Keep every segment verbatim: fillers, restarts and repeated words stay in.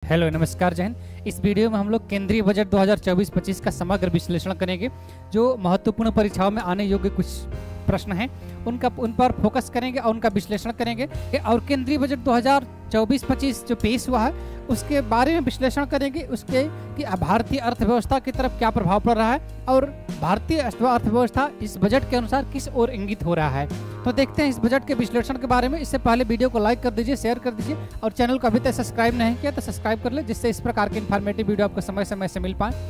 Hello नमस्कार जय हिंद। इस वीडियो में हम लोग केंद्रीय बजट दो हज़ार चौबीस पच्चीस का समग्र विश्लेषण करेंगे। जो महत्वपूर्ण परीक्षाओं में आने योग्य कुछ प्रश्न हैं उनका उन पर फोकस करेंगे और उनका विश्लेषण करेंगे। और केंद्रीय बजट दो हज़ार चौबीस पच्चीस जो पेश हुआ है उसके बारे में विश्लेषण करेंगे, उसके कि भारतीय अर्थव्यवस्था की तरफ क्या प्रभाव पड़ रहा है और भारतीय अर्थव्यवस्था इस बजट के अनुसार किस ओर इंगित हो रहा है। तो देखते हैं इस बजट के विश्लेषण के बारे में। इससे पहले वीडियो को लाइक कर दीजिए, शेयर कर दीजिए और चैनल को अभी तक सब्सक्राइब नहीं किया तो सब्सक्राइब कर ले, जिससे इस प्रकार के इन्फॉर्मेटिव वीडियो आपको समय समय से मिल पाए।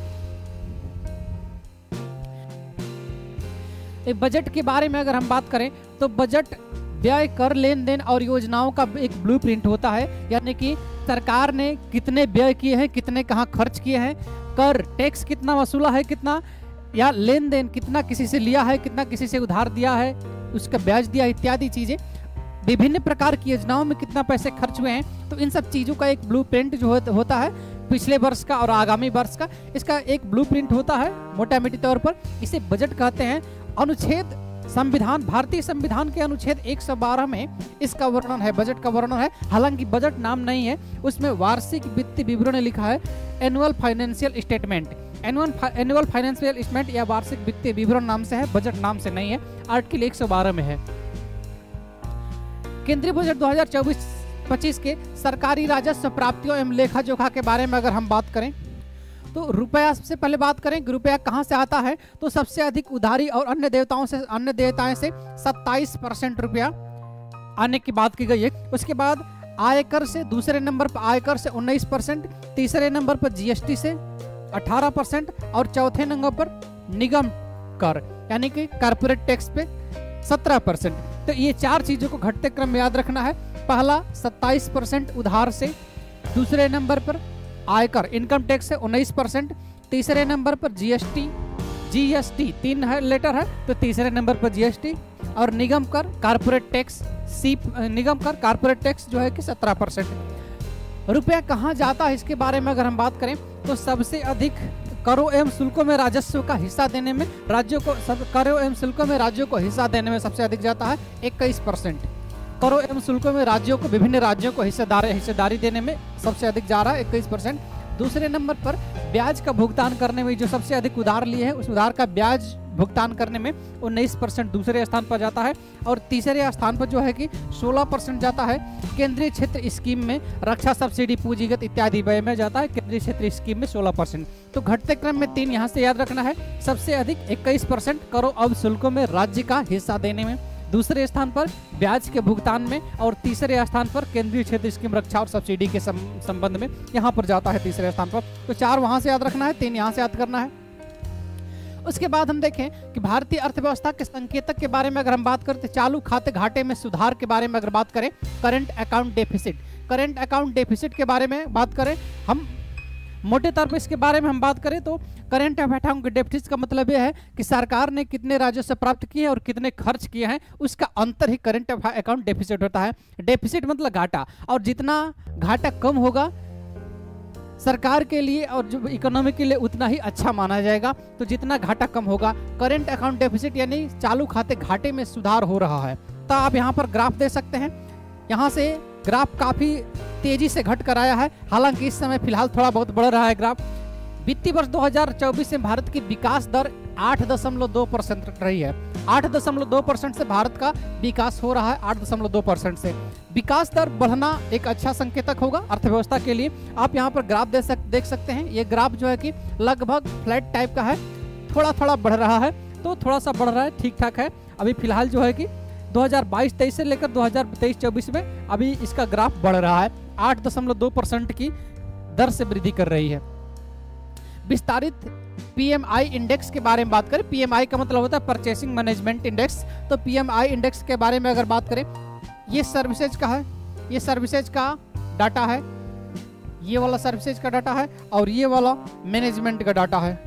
बजट के बारे में अगर हम बात करें तो बजट व्यय, कर, लेन देन और योजनाओं का एक ब्लूप्रिंट होता है, यानी कि सरकार ने कितने व्यय किए हैं, कितने कहाँ खर्च किए हैं, कर टैक्स कितना वसूला है, कितना या लेन देन कितना किसी से लिया है, कितना किसी से उधार दिया है, उसका ब्याज दिया, इत्यादि चीजें, विभिन्न प्रकार की योजनाओं में कितना पैसे खर्च हुए हैं। तो इन सब चीजों का एक ब्लूप्रिंट जो होता है पिछले वर्ष का और आगामी वर्ष का, इसका एक ब्लूप्रिंट होता है मोटा मोटी तौर पर। इसे बजट कहते हैं। अनुच्छेद संविधान, भारतीय संविधान के अनुच्छेद एक सौ बारह में इसका वर्णन है, बजट का वर्णन है। हालांकि बजट नाम नहीं है, उसमें वार्षिक वित्तीय विवरण लिखा है, annual financial statement. Annual annual financial statement या वार्षिक वित्तीय विवरण नाम से है, बजट नाम से नहीं है। आर्टिकल एक सौ बारह में है। केंद्रीय बजट दो हज़ार चौबीस पच्चीस के सरकारी राजस्व प्राप्तियों एवं लेखा जोखा के बारे में अगर हम बात करें तो रुपया, सबसे पहले बात करें कि रुपया कहाँ से आता है, तो सबसे अधिक उधारी और अन्य देवताओं से अन्य देवताएं से सत्ताईस परसेंट रुपया आने की बात की गई है। उसके बाद आयकर से दूसरे नंबर पर आयकर से उन्नीस परसेंट, तीसरे नंबर पर जीएसटी से अठारह परसेंट और चौथे नंबर पर निगम कर यानी कि कारपोरेट टैक्स पे सत्रह परसेंट। तो ये चार चीजों को घटते क्रम में याद रखना है। पहला सत्ताईस परसेंट उधार से, दूसरे नंबर पर आयकर इनकम टैक्स से उन्नीस परसेंट, तीसरे नंबर पर जीएसटी जीएसटी तीन है लेटर है तो तीसरे नंबर पर जीएसटी और निगम कर कारपोरेट टैक्स सी निगम कर कारपोरेट टैक्स जो है कि सत्रह परसेंट। रुपया कहाँ जाता है इसके बारे में अगर हम बात करें तो सबसे अधिक करों एवं शुल्कों में राजस्व का हिस्सा देने में राज्यों को सब करों एवं शुल्कों में राज्यों को हिस्सा देने में सबसे अधिक जाता है इक्कीस परसेंट। करों एवं शुल्कों में राज्यों को विभिन्न राज्यों को हिस्सेदारी हिस्सेदारी देने में सबसे अधिक जा रहा है इक्कीस परसेंट। दूसरे नंबर पर ब्याज का भुगतान करने में जो सबसे अधिक उधार लिए है उस उधार का ब्याज भुगतान करने में उन्नीस परसेंट दूसरे स्थान पर जाता है। और तीसरे स्थान पर जो है कि सोलह परसेंट जाता है केंद्रीय क्षेत्र स्कीम में, रक्षा सब्सिडी, पूंजीगत इत्यादि व्यय में जाता है केंद्रीय क्षेत्र स्कीम में सोलह परसेंट। तो घटते क्रम में तीन यहाँ से याद रखना है। सबसे अधिक इक्कीस परसेंट करों एवं शुल्कों में राज्य का हिस्सा देने में, दूसरे स्थान पर ब्याज के भुगतान में और तीसरे स्थान पर केंद्रीय क्षेत्र स्कीम, रक्षा और सब्सिडी के संबंध में यहाँ पर जाता है तीसरे स्थान पर। तो चार वहां से याद रखना है, तीन यहाँ से याद करना है। उसके बाद हम देखें कि भारतीय अर्थव्यवस्था के संकेतक के बारे में अगर हम बात करें तो चालू खाते घाटे में सुधार के बारे में अगर बात करें, current account deficit current account deficit के बारे में बात करें हम मोटे तौर पर इसके बारे में हम बात करें तो करंट अकाउंट डेफिसिट का मतलब यह है कि सरकार ने कितने राजस्व प्राप्त किए हैं और कितने खर्च किए हैं, उसका अंतर ही करंट अकाउंट डेफिसिट होता है। डेफिसिट मतलब घाटा, और जितना घाटा कम होगा सरकार के लिए और जो इकोनॉमी के लिए उतना ही अच्छा माना जाएगा। तो जितना घाटा कम होगा, करंट अकाउंट डेफिसिट यानी चालू खाते घाटे में सुधार हो रहा है। तो आप यहाँ पर ग्राफ दे सकते हैं। यहाँ से ग्राफ काफी तेजी से घट कर आया है, हालांकि इस समय फिलहाल थोड़ा बहुत बढ़ रहा है ग्राफ। वित्तीय वर्ष दो हज़ार चौबीस में भारत की विकास दर आठ दशमलव दो परसेंट रही है। आठ दशमलव दो परसेंट से भारत का विकास हो रहा है। आठ दशमलव दो परसेंट से विकास दर बढ़ना एक अच्छा संकेतक होगा अर्थव्यवस्था के लिए। आप यहाँ पर ग्राफ दे सक, देख सकते हैं। ये ग्राफ जो है कि लगभग फ्लैट टाइप का है, थोड़ा थोड़ा बढ़ रहा है, तो थोड़ा सा बढ़ रहा है, ठीक ठाक है। अभी फिलहाल जो है कि दो हज़ार बाईस तेईस से लेकर दो हज़ार तेईस चौबीस में अभी इसका ग्राफ बढ़ रहा है, आठ दशमलव दो परसेंट की दर से वृद्धि कर रही है। विस्तारित पीएमआई इंडेक्स के बारे में बात करें, पीएमआई का मतलब होता है परचेसिंग मैनेजमेंट इंडेक्स। तो पीएमआई इंडेक्स के बारे में अगर बात करें, ये सर्विसेज का है, ये सर्विसेज का डाटा है, ये वाला सर्विसेज का डाटा है और ये वाला मैनेजमेंट का डाटा है।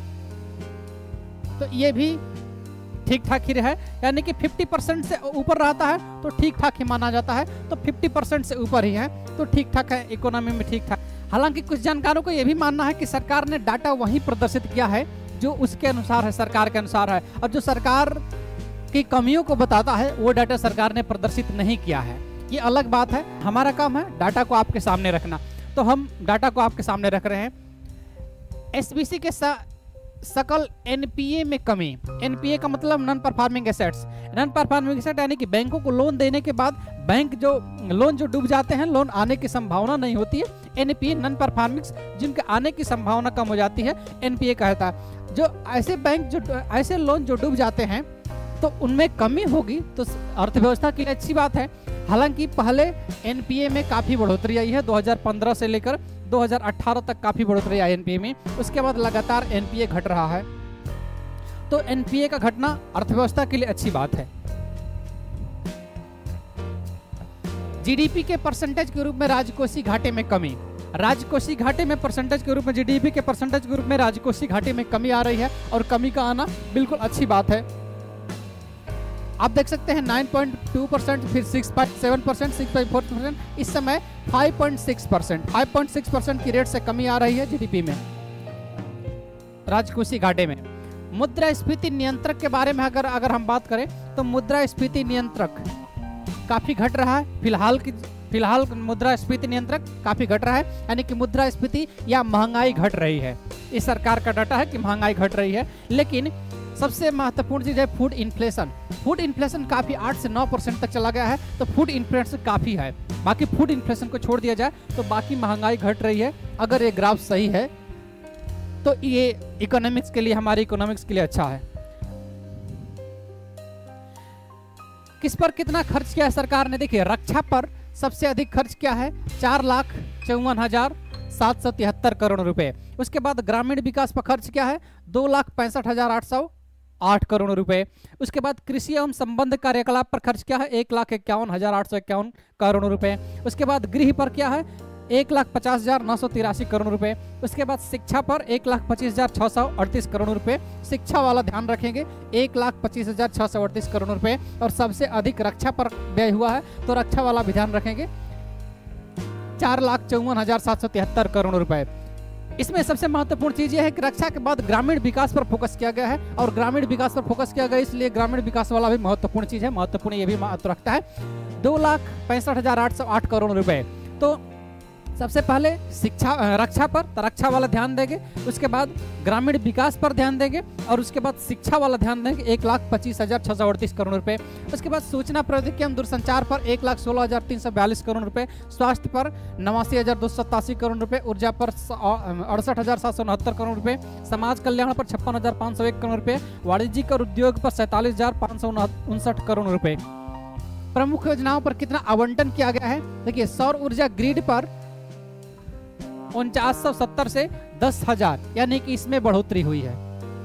तो ये भी ठीक ठाक ही है, यानी कि पचास परसेंट से ऊपर रहता है तो ठीक ठाक ही माना जाता है। तो पचास परसेंट से ऊपर ही है तो ठीक ठाक है, इकोनॉमी में ठीक ठाक। हालांकि कुछ जानकारों को यह भी मानना है कि सरकार ने डाटा वही प्रदर्शित किया है जो उसके अनुसार है, सरकार के अनुसार है, और जो सरकार की कमियों को बताता है वो डाटा सरकार ने प्रदर्शित नहीं किया है। ये अलग बात है। हमारा काम है डाटा को आपके सामने रखना। तो हम डाटा को आपके सामने रख रहे हैं। एसबीसी के सा, सकल एनपीए में कमी। एनपीए का मतलब non performing assets. Non performing asset यानी कि बैंकों को लोन देने के बाद बैंक जो लोन जो डूब जाते हैं, लोन आने की संभावना नहीं होती है, एनपीए नॉन परफॉर्मिंग जिनके आने की संभावना कम हो जाती है, एनपीए कहता है। जो ऐसे बैंक जो ऐसे लोन जो डूब जाते हैं तो उनमें कमी होगी तो अर्थव्यवस्था के लिए अच्छी बात है। हालांकि पहले एनपीए में काफ़ी बढ़ोतरी आई है, दो हज़ार पंद्रह से लेकर दो हज़ार अठारह तक काफ़ी बढ़ोतरी आई एनपीए में। उसके बाद लगातार एनपीए घट रहा है, तो एनपीए का घटना अर्थव्यवस्था के लिए अच्छी बात है। जीडीपी के परसेंटेज के रूप में राजकोषीय घाटे में कमी। राजकोषीय घाटे में परसेंटेज के रूप में, जीडीपी के परसेंटेज के रूप में राजकोषीय घाटे में कमी आ रही है, और कमी का आना बिल्कुल अच्छी बात है। आप देख सकते हैं नौ पॉइंट दो परसेंट, फिर छह पॉइंट सात परसेंट, छह पॉइंट चार परसेंट, इस समय पाँच पॉइंट छह परसेंट पाँच पॉइंट छह परसेंट की रेट से कमी आ रही है जीडीपी में, राजकोषीय घाटे में। मुद्रास्फीति नियंत्रक के बारे में अगर अगर हम बात करें तो मुद्रास्फीति नियंत्रक काफी घट रहा है फिलहाल की फिलहाल मुद्रास्फीति नियंत्रक काफी घट रहा है, यानी कि मुद्रास्फीति या महंगाई घट रही है। इस सरकार का डाटा है कि महंगाई घट रही है। लेकिन सबसे महत्वपूर्ण चीज है फूड इन्फ्लेशन। फूड इन्फ्लेशन काफी आठ से नौ परसेंट तक चला गया है, तो फूड इन्फ्लेशन काफी है। बाकी फूड इन्फ्लेशन को छोड़ दिया जाए तो बाकी महंगाई घट रही है। अगर ये ग्राफ सही है तो ये इकोनॉमिक्स के लिए, हमारी इकोनॉमिक्स के लिए अच्छा है। किस पर कितना खर्च किया है सरकार ने? देखिए, रक्षा पर सबसे अधिक खर्च किया है, चार लाख चौवन हजार सात सौ तिहत्तर करोड़ रुपए। उसके बाद ग्रामीण विकास पर खर्च किया है दो लाख पैंसठ हजार आठ सौ आठ करोड़ रुपए। उसके बाद कृषि एवं संबंध कार्यकलाप पर खर्च किया है एक लाख इक्यावन हजार आठ सौ इक्यावन करोड़ रुपए। उसके बाद गृह पर क्या है एक लाख पचास हजार नौ सौ तिरासी करोड़ रुपए। उसके बाद शिक्षा पर एक लाख पच्चीस हजार छह सौ अड़तीस करोड़ रुपए, शिक्षा वाला ध्यान रखेंगे, एक लाख पच्चीस हजार छह सौ अड़तीस करोड़ रुपए। और सबसे अधिक रक्षा पर व्यय हुआ है तो रक्षा वाला भी ध्यान रखेंगे, चार लाख चौवन हजार सात सौ तिहत्तर करोड़ रुपए। इसमें सबसे महत्वपूर्ण चीज यह है कि रक्षा के बाद ग्रामीण विकास पर फोकस किया गया है, और ग्रामीण विकास पर फोकस किया गया इसलिए ग्रामीण विकास वाला भी महत्वपूर्ण चीज है, महत्वपूर्ण ये भी महत्व रखता है। दो लाख पैंसठ हजार आठ सौ आठ करोड़ रुपए। तो सबसे पहले शिक्षा रक्षा पर, तो रक्षा वाला ध्यान देंगे, उसके बाद ग्रामीण विकास पर ध्यान देंगे, और उसके बाद शिक्षा वाला ध्यान देंगे एक लाख पच्चीस हजार छह सौ अड़तीस करोड़ रुपए। उसके बाद सूचना प्रौद्योगिकी एवं दूरसंचार पर एक लाख सोलह हजार तीन सौ बयालीस करोड़ रुपए, स्वास्थ्य पर नवासी हजार दो सौ सतासी करोड़ रुपए, ऊर्जा पर अड़सठ हजार सात सौ उनहत्तर करोड़ रुपए, समाज कल्याण पर छप्पन हजार पाँच सौ एक करोड़ रुपए, वाणिज्यिक और उद्योग पर सैंतालीस हजार पाँच सौ उनसठ करोड़ रुपए। प्रमुख योजनाओं पर कितना आवंटन किया गया है? देखिए, सौर ऊर्जा ग्रिड पर उनचास सौ सत्तर से दस हजार, यानी कि इसमें बढ़ोतरी हुई है।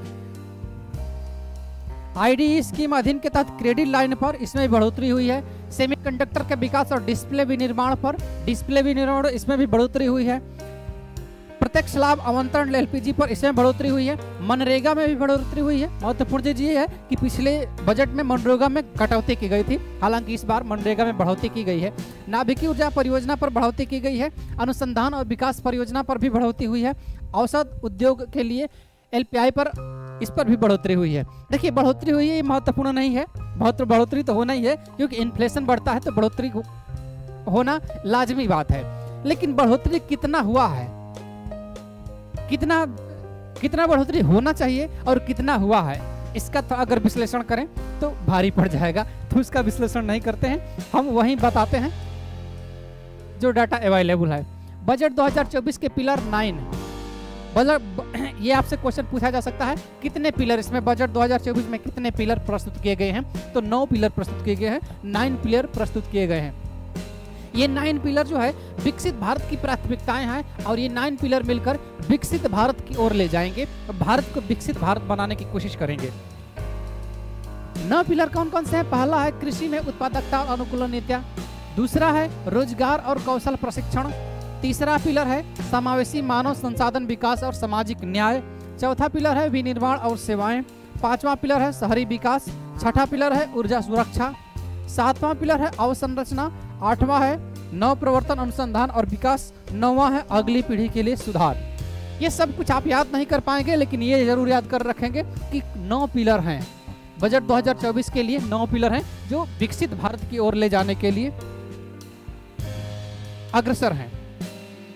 आईडीई स्कीम अधीन के तहत क्रेडिट लाइन पर इसमें बढ़ोतरी हुई है। सेमीकंडक्टर के विकास और डिस्प्ले विनिर्माण पर डिस्प्ले विनिर्माण इसमें भी बढ़ोतरी हुई है। प्रत्यक्ष लाभ आवंटन एलपीजी पर इसमें बढ़ोतरी हुई है। मनरेगा में भी बढ़ोतरी हुई है। महत्वपूर्ण चीज ये है कि पिछले बजट में मनरेगा में कटौती की गई थी, हालांकि इस बार मनरेगा में बढ़ोतरी की गई है। नाभिकीय ऊर्जा परियोजना पर बढ़ोतरी की गई है। अनुसंधान और विकास परियोजना पर भी बढ़ोतरी हुई है। औषध उद्योग के लिए एलपीआई पर, इस पर भी बढ़ोतरी हुई है। देखिए, बढ़ोतरी हुई है ये महत्वपूर्ण नहीं है, बहुत बढ़ोतरी तो होना ही है क्योंकि इन्फ्लेशन बढ़ता है तो बढ़ोतरी होना लाजमी बात है। लेकिन बढ़ोतरी कितना हुआ है, कितना कितना बढ़ोतरी होना चाहिए और कितना हुआ है, इसका तो अगर विश्लेषण करें तो भारी पड़ जाएगा, तो उसका विश्लेषण नहीं करते हैं, हम वहीं बताते हैं जो डाटा अवेलेबल है। बजट दो हज़ार चौबीस के पिलर नाइन, बजट ये आपसे क्वेश्चन पूछा जा सकता है कितने पिलर इसमें बजट दो हज़ार चौबीस में कितने पिलर प्रस्तुत किए गए हैं? तो नौ पिलर प्रस्तुत किए गए हैं, नाइन पिलर प्रस्तुत किए गए हैं। ये नाइन पिलर जो है विकसित भारत की प्राथमिकताएं हैं, और ये नाइन पिलर मिलकर विकसित भारत की ओर ले जाएंगे, भारत को विकसित भारत बनाने की कोशिश करेंगे। नौ पिलर कौन कौन से हैं? पहला है कृषि में उत्पादकता और अनुकूलन नीतियां, दूसरा है रोजगार और कौशल प्रशिक्षण, तीसरा पिलर है समावेशी मानव संसाधन विकास और सामाजिक न्याय, चौथा पिलर है विनिर्माण और सेवाएं, पांचवा पिलर है शहरी विकास, छठा पिलर है ऊर्जा सुरक्षा, सातवां पिलर है अवसंरचना, आठवां है नव प्रवर्तन अनुसंधान और विकास, नौवां है अगली पीढ़ी के लिए सुधार। ये सब कुछ आप याद नहीं कर पाएंगे, लेकिन ये जरूर याद कर रखेंगे कि नौ पिलर हैं बजट दो हज़ार चौबीस के लिए, नौ पिलर हैं जो विकसित भारत की ओर ले जाने के लिए अग्रसर हैं।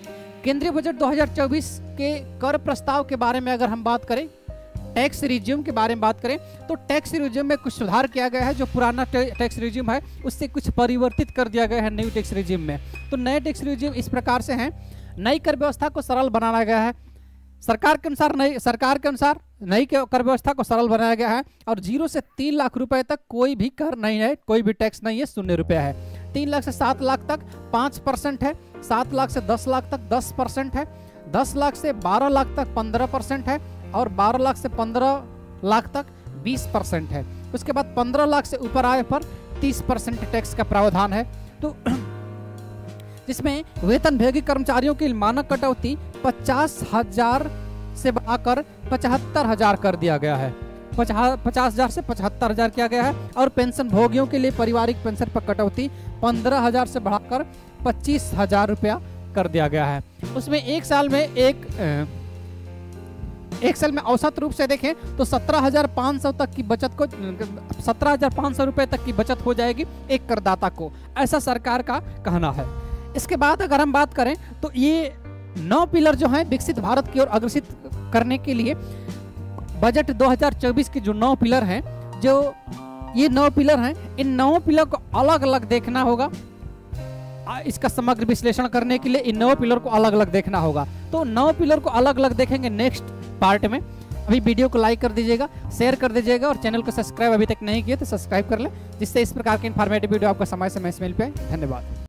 केंद्रीय बजट दो हज़ार चौबीस के कर प्रस्ताव के बारे में अगर हम बात करें, टैक्स रिज्यूम के बारे में बात करें, तो टैक्स रिज्यूम में कुछ सुधार किया गया है। जो पुराना टैक्स रिज्यूम है उससे कुछ परिवर्तित कर दिया गया है न्यू टैक्स रिज्यूम में। तो नए टैक्स रिज्यूम इस प्रकार से हैं। नई कर व्यवस्था को सरल बनाया गया है। सरकार के अनुसार नई सरकार के अनुसार नई कर व्यवस्था को सरल बनाया गया है और जीरो से तीन लाख रुपए तक कोई भी कर नहीं है, कोई भी टैक्स नहीं है, शून्य रुपया है। तीन लाख से सात लाख तक पाँच परसेंट है, सात लाख से दस लाख तक दस परसेंट है, दस लाख से बारह लाख तक पंद्रह परसेंट है और बारह लाख से पंद्रह लाख तक बीस परसेंट है। उसके बाद पंद्रह लाख से ऊपर आए पर तीस परसेंट टैक्स का प्रावधान है। तो जिसमें वेतनभोगी कर्मचारियों की मानक कटौती पचास हजार से बढ़ाकर पचहत्तर हजार कर दिया गया है। पचास हजार से पचहत्तर हजार किया गया है। और पेंशन भोगियों के लिए पारिवारिक पेंशन पर कटौती पंद्रह हजार से बढ़ाकर पच्चीस हजार रुपया कर दिया गया है। उसमें एक साल में एक एक साल में औसत रूप से देखें तो सत्रह हजार पाँच सौ तक की बचत को सत्रह हजार पाँच सौ रुपए तक की बचत हो जाएगी एक करदाता को, ऐसा सरकार का कहना है। इसके बाद अगर हम बात करें तो ये नौ पिलर जो हैं विकसित भारत की ओर अग्रसित करने के लिए बजट दो हज़ार चौबीस के जो नौ पिलर हैं, जो ये नौ पिलर हैं, इन नौ पिलर को अलग अलग देखना होगा। इसका समग्र विश्लेषण करने के लिए इन नौ पिलर को अलग अलग देखना होगा। तो नौ पिलर को अलग अलग देखेंगे नेक्स्ट पार्ट में। अभी वीडियो को लाइक कर दीजिएगा, शेयर कर दीजिएगा और चैनल को सब्सक्राइब अभी तक नहीं किए तो सब्सक्राइब कर ले, जिससे इस प्रकार के इन्फॉर्मेटिव वीडियो आपको समय समय से मिल पाए। धन्यवाद।